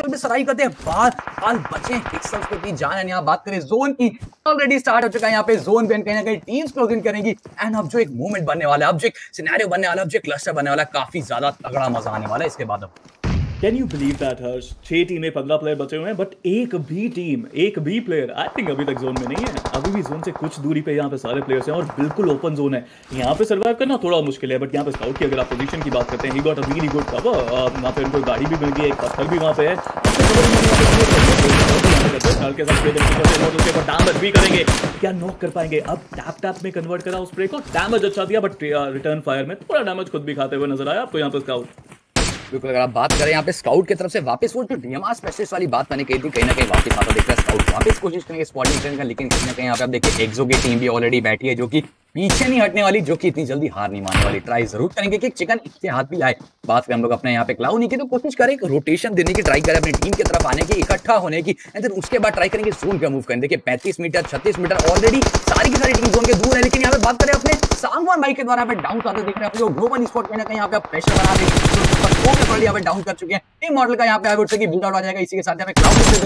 पे सर्वाइव करते हैं, बाल बचे पिक्सल्स पे की जान। यहाँ बात करें जोन की, ऑलरेडी स्टार्ट हो चुका है यहाँ पे जोन पे, कहीं ना कहीं टीम्स क्लोज इन करेंगी। एंड अब जो एक मूवमेंट बनने वाला है, अब जो एक सिनेरियो बनने वाला है, अब जो क्लस्टर बनने वाला है, काफी ज्यादा तगड़ा मजा आने वाला है इसके बाद। अब can you believe that Harsh, 6 टीमें 15 प्लेयर बचे हुए हैं, बट एक भी प्लेयर आई थिंक अभी तक जोन में नहीं है। अभी भी जोन से कुछ दूरी पे यहाँ पे सारे प्लेयर्स हैं और बिल्कुल ओपन जोन है। यहाँ पे सर्वाइव करना थोड़ा मुश्किल है, बट यहाँ पे स्काउट की अगर आप पोजीशन की बात करते हैं, he got a really good cover. यहाँ पे उनको गाड़ी भी मिल गई है, एक पत्थर भी वहाँ पे है, डैमेज भी करेंगे, क्या नॉक कर पाएंगे। अब टैप में कन्वर्ट करा उस स्प्रे को, डैमेज अच्छा दिया, बट रिटर्न फायर में थोड़ा डैमेज खुद भी खाते हुए नजर आया आपको यहाँ पे स्काउट। बिल्कुल, अगर आप बात करें यहाँ पे स्काउट की तरफ से वापस वो जो डीएमआर स्पेशलिस्ट वाली बात मैंने कही थी, कहीं ना कहीं वापस आता दिख रहा है स्काउट वापस कोशिश करेंगे स्पॉटिंग करने का। लेकिन कहीं ना कहीं यहाँ पे आप देखिए एक्सो की टीम भी ऑलरेडी बैठी है, जो कि पीछे नहीं हटने वाली, जो कि इतनी जल्दी हार नहीं मानने वाली। ट्राई जरूर करेंगे कि चिकन इसके हाथ भी आए। बात करें हम लोग अपने यहाँ पे क्लाउनी की, तो कोशिश करें एक रोटेशन देने की, ट्राई करें अपनी टीम की तरफ आने की, इकट्ठा होने की, एंड फिर उसके बाद ट्राई करेंगे जोन पे मूव करने। देखिए 35 मीटर 36 मीटर ऑलरेडी सारी की सारी टीम जोन के दूर है। लेकिन यहाँ पे बात करें अपने सांगवान भाई के द्वारा डाउन आते देख रहे हैं अपने ग्लोबल स्पॉट, कहीं ना कहीं यहाँ पे प्रेशर बना देंगे, यहाँ पे डाउन कर चुके हैं। टीम मॉडल का यहाँ पे बिल्ड आउट आ जाएगा। इसी के साथ यहाँ पे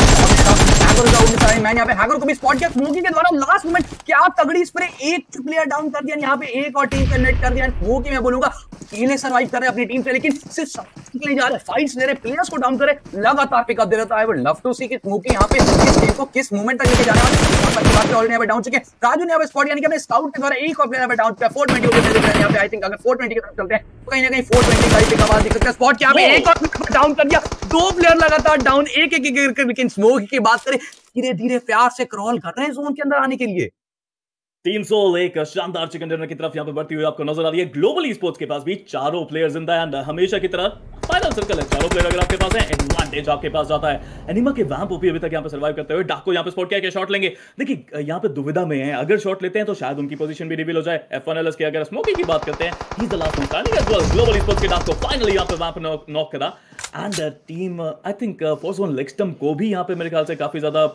मैंने यहाँ पे हैकर को भी स्पॉट किया स्मोकी के द्वारा। लास्ट मोमेंट क्या तगड़ी स्प्रे, एक प्लेयर डाउन कर दिया, यहाँ पे एक और टीम पे नेट कर दिया। स्मोकी मैं बोलूंगा अकेले सर्वाइव कर रहे हैं अपनी टीम से, लेकिन सिर्फ के लिए जा रहे हैं, फाइट्स ले रहे, प्लेयर्स को डाउन करे, लगातार पिकअप दे रहा है। I would love to see कि स्मोकी यहाँ पे इस टीम को किस मोमेंट तक लेके जाने वाले। ऑलरेडी यहाँ पे डाउन चुके हैं, राजू ने यहाँ पे स्पॉट यानी कि अपने स्काउट के द्वारा एक और प्लेयर पे डाउन किया। 420 के यहाँ पे आई थिंक अगर 420 की तरफ चलते हैं तो कहीं ना कहीं 420 का ही पिकअप आ दिख सकता है। स्पॉट यहाँ पे एक और डाउन कर दिया, 2 प्लेयर लगातार डाउन, एक एक। लेकिन स्मोकी की बात करें, धीरे धीरे प्यार से क्रॉल कर रहे हैं जोन के अंदर आने के लिए। 301 शानदार चिकन डिनर की तरफ यहाँ पे बढ़ती हुई आपको नजर आ रही है। ग्लोबल स्पोर्ट्स के पास भी चारों प्लेयर्स इन द एंड हमेशा की तरह फाइनल सर्कल है। चारों प्लेयर अगर आपके पास है, एडवांटेज आपके पास जाता है। एनिमा के वैम्प ओपी अभी तक यहाँ पे सर्वाइव करते हुए, डाको यहाँ पे स्पॉट किया, शॉट लेंगे। देखिए यहाँ पे दुविधा में है, अगर शॉट लेते हैं तो शायद उनकी पोजीशन भी रिवील हो जाए। F1LS के अगर स्मोकी की बात करते हैं, he is the last one standing as well. Global sports के डाको फाइनली यहाँ पे वैम्प नॉक करा and team I think Force One लेक्सटम को भी यहाँ पे मेरे ख्याल से काफी ज्यादा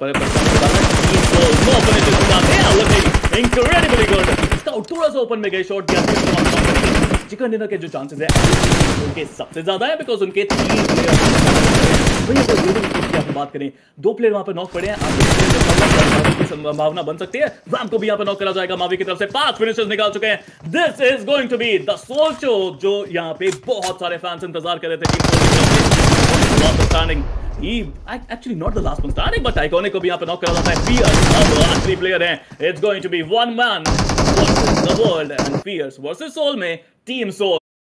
इनक्रेडिबली गुड। स्काउट थोड़ा सा ओपन में गए, शॉट दिया। चिकन डिनर के जो चांसेस है उनके सबसे ज्यादा है, बिकॉज उनके 3 प्लेयर बात करें, 2 प्लेयर वहां पर नॉक पड़े हैं। की संभावना बन सकती है। वैम्प को भी यहाँ पे नॉक करा जाएगा। मावी की तरफ से 5 फिनिशर्स निकाल चुके हैं। This is going to be the Soul show, जो यहाँ पे बहुत सारे फैंस इंतजार कर रहे थे। He actually not the last one standing, but Iconic को भी यहाँ पे नॉक करा जाता है। Fierce अब आखिरी प्लेयर हैं। It's going to be one man versus the world and Fierce versus Soul में टीम सोल।